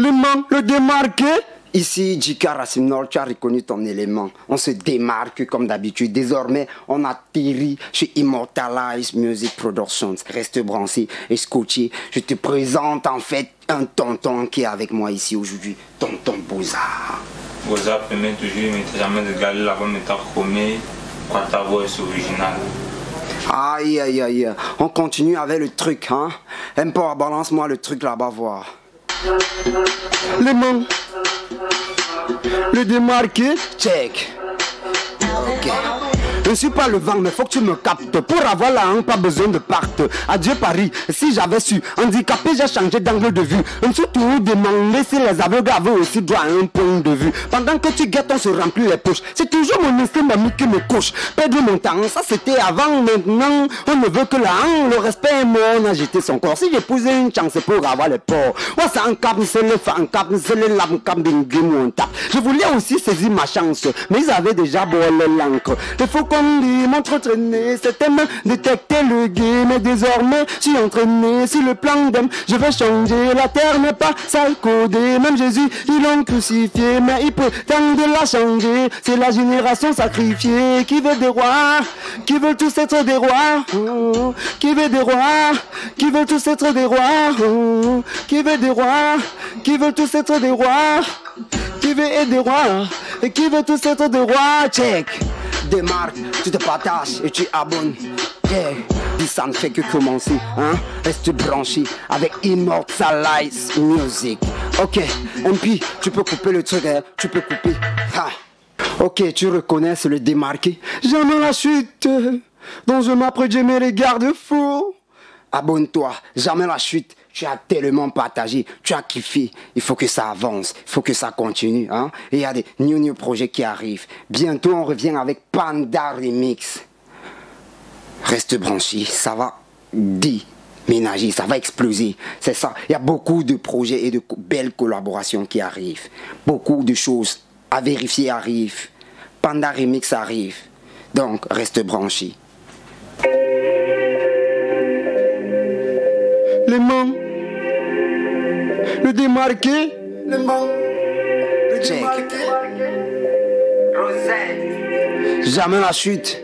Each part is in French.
Le man, le démarqué. Ici, Jika Rasimnol, tu as reconnu ton élément. On se démarque comme d'habitude. Désormais, on atterrit chez Immortalize Music Productions. Reste branché et scotché. Je te présente en fait un tonton qui est avec moi ici aujourd'hui. Tonton Boza. Boza permet toujours, mais jamais de garder la bonne méthode chromée quand ta voix est originale. Aïe, aïe, aïe. On continue avec le truc, hein. Import, balance-moi le truc là-bas, voir. Les mains. Le démarqué, check. Ok. Je ne suis pas le vent, mais faut que tu me captes. Pour avoir la hanche, pas besoin de pacte. Adieu Paris, si j'avais su. Handicapé, j'ai changé d'angle de vue. Je me suis toujours demandé si les aveugles avaient aussi droit à un point de vue. Pendant que tu guettes, on se remplit les poches. C'est toujours mon instinct mamie qui me couche. Perdre mon temps, ça c'était avant. Maintenant, on ne veut que la hanche. Le respect est mort, on a jeté son corps. Si j'épousais une chance pour avoir les porcs. Ouais, c'est un cap, c'est le fan cap, c'est le lam cap d'une game on tape. Je voulais aussi saisir ma chance, mais ils avaient déjà boilé l'encre. Il faut qu'on dit, m'entraîner, c'était même détecter le game. Mais désormais, je suis entraîné sur le plan d'homme. Je vais changer, la terre n'est pas sale codée. Même Jésus, ils l'ont crucifié, mais il peut tant de la changer. C'est la génération sacrifiée qui veut des rois, qui veulent tous être des rois, qui veut des rois, qui veulent tous être des rois, qui veut des rois, qui veulent tous être des rois, qui veut être des rois, et qui veut tous être des rois. Check. Démarque, tu te partages et tu abonnes. Yeah. Puis ça ne fait que commencer, hein. Reste branché avec Immortalize Music. Ok, MP, tu peux couper le truc, hein. Tu peux couper. Ha. Ok, tu reconnais, c'est le démarqué. Jamais la chute, dont je m'apprête, j'aimais les garde-fous. Abonne-toi, jamais la chute. Tu as tellement partagé, tu as kiffé. Il faut que ça avance, il faut que ça continue, hein. Et il y a des new projets qui arrivent. Bientôt, on revient avec Panda Remix. Reste branché, ça va déménager, ça va exploser. C'est ça. Il y a beaucoup de projets et de belles collaborations qui arrivent. Beaucoup de choses à vérifier arrivent. Panda Remix arrive. Donc, reste branché. Les mains, le démarqué, les mains, le démarqué, Rosette. Jamais la chute.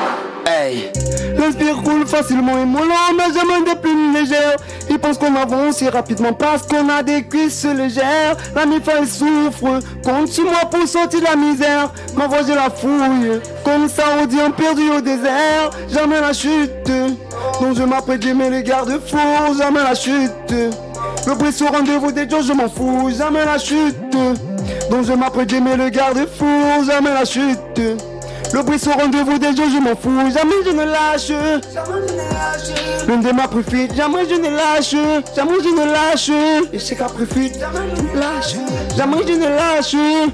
Hey. L'inspire coule facilement et mollo, mais jamais de plus légère. Ils pensent qu'on avance si rapidement parce qu'on a des cuisses légères. La mi-fa elle souffre, compte sur moi pour sortir de la misère. Ma voix je la fouille, comme ça on dit un perdu au désert. Jamais la chute, donc je m'apprête d'aimer les garde-fous. Jamais la chute, le bruit au rendez-vous des dieux je m'en fous. Jamais la chute, donc je m'apprête d'aimer les garde-fous. Jamais la chute. Le bruit au rendez-vous des gens, je m'en fous, jamais je ne lâche. Jamais je ne lâche. L'une de ma préférée, jamais je ne lâche. Jamais je ne lâche. Et c'est qu'à préférée, jamais je ne lâche. Jamais je ne lâche.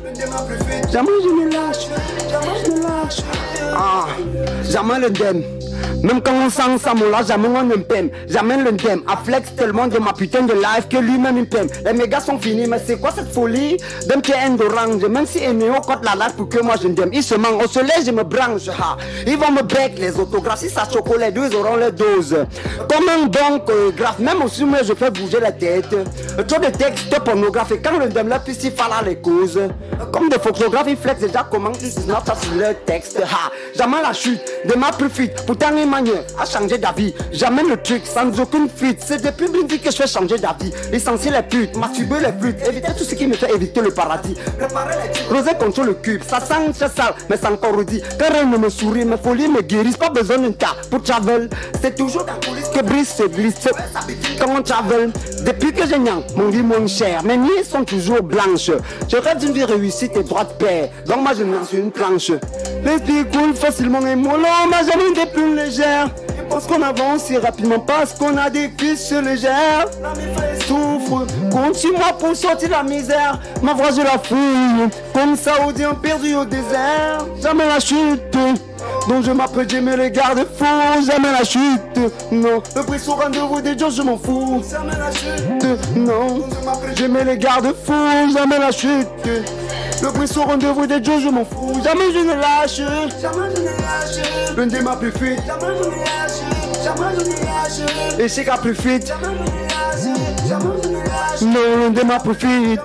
Jamais je ne lâche. Jamais je ne lâche. Ah, jamais le dème. Même quand on sent ça, mon là, jamais on ne m'aime. Jamais le dème. A flex tellement de ma putain de life que lui-même il m'aime. Les mégas sont finis, mais c'est quoi cette folie? D'un pied d'orange, même si Eneo cote la life pour que moi je n'aime. Il se manque, au soleil je me branche. Ha. Ils vont me bec les autographes. Si ça chocolat, les deux ils auront les doses. Comme un bon chorégraphe, même aussi moi je fais bouger la tête. Trop de textes pornographiques. Quand le dème là, puis s'il fallait les causes. Comme des photographes, ils flex déjà comment ils se notent ça sur leur texte. Ha. Jamais la chute de ma profite. Pourtant, il a changé d'avis, jamais le truc sans aucune fuite. C'est depuis Blindy que je fais changer d'avis. L'essentiel est pute, masturber les putes, éviter tout ce qui me fait éviter le paradis. Préparer les rosé contre le cube, ça sent très sale, mais c'est encore redit. Quand rien ne me sourit, mes folies me guérissent, pas besoin d'un tas pour travel. C'est toujours dans la police que brise se glisse. Quand on travel, depuis que j'ai niang, mon vie mon cher, mes nuits sont toujours blanches. Je rêve d'une vie réussie et droite paix, donc moi je lance une planche. L'esprit coule facilement et mollo, mais jamais des plus légères. Ils pensent qu'on avance si rapidement parce qu'on a des cuisses légères. La mi-fa souffre, compte sur moi pour sortir de la misère. Ma voix je la fouille, comme ça on dit un perdu au désert. Jamais la chute, donc je m'apprête d'aimer les garde-fous. Jamais la chute, non. Le prix au rendez-vous des gens je m'en fous. Jamais la chute, non. J'aimais les garde-fous. Jamais la chute. Le prix au rendez-vous des dieux, je m'en fous. Jamais je ne lâche. Jamais je ne lâche. L'une de ma plus fit. Jamais je ne lâche. Jamais je ne lâche. Et c'est qu'à plus fit. Jamais je ne lâche. Jamais je ne lâche. Non, de ma profite.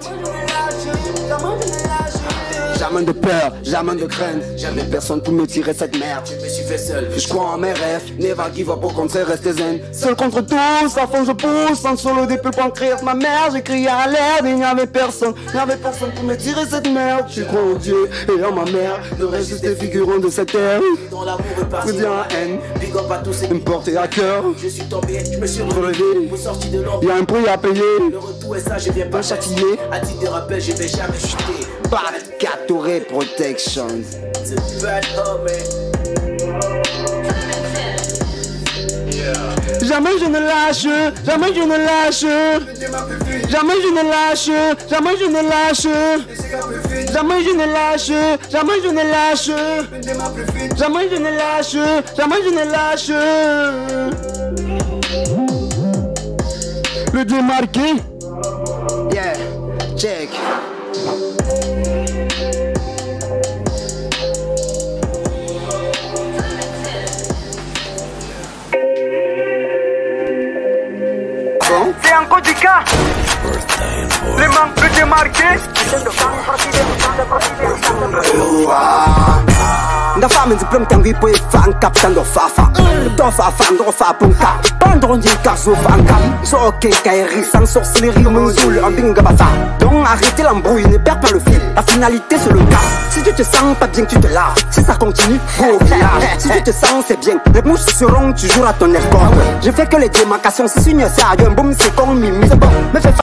Jamais de peur, jamais de crainte. Jamais personne pour me tirer cette merde. Je me suis fait seul, je crois en mes rêves. Never give up, au contraire, rester zen. Seul contre tous, à fond je pousse. En solo depuis le pancréas, ma mère, j'ai crié à l'air. Il n'y avait personne pour me tirer cette merde. Je crois en Dieu et en ma mère. Ne reste juste des figurants de cette terre. Dans l'amour est parti en haine. Big up à tous ceux qui me portaient à cœur. Je suis tombé, je me suis relevé. Vous sortis de l'ombre, il y a un prix à payer. Le retour est ça, je viens pas châtier. À titre de rappel, je vais jamais chuter. Bad Gatorade Protection. The bad homie. Jamais je ne lâche, jamais je ne lâche. Jamais je ne lâche, jamais je ne lâche. Jamais je ne lâche, jamais je ne lâche. Jamais je ne lâche, jamais je ne lâche. Le démarqué. Yeah, check. C'est encore du cas. Les manques démarqués. Da fama de plum tangi po fan captain do fafa. Do fafa ndo fa punka. Bandron di kazo fanka. So ok kairi sans sorcellerie mon zoul en binga bafa. Donc arrêtez l'embrouille, ne perds pas le fil. La finalité c'est le cas. Si tu te sens pas bien, tu te laves. Si ça continue, au village. Si tu te sens c'est bien. Les mouches seront toujours à ton escorte. Je fais que les démarcations, si c'est une sérieux, boum c'est comme mimi. C'est bon, me fais